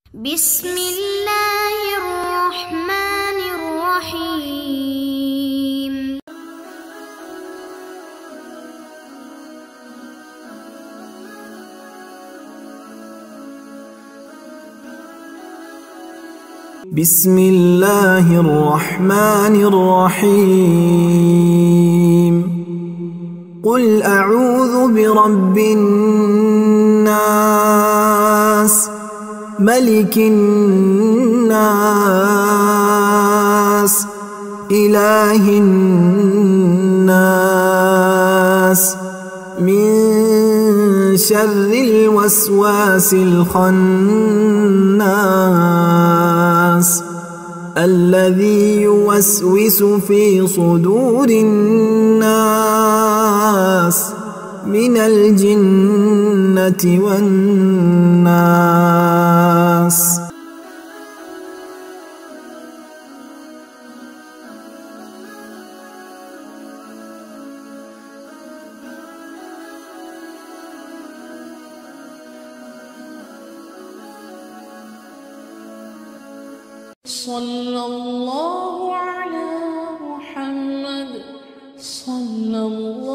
بسم الله الرحمن الرحيم. بسم الله الرحمن الرحيم. قل أعوذ برب الناس ملك الناس إله الناس من شر الوسواس الخناس الذي يوسوس في صدور الناس من الجنة والناس. صلى الله على محمد صلى الله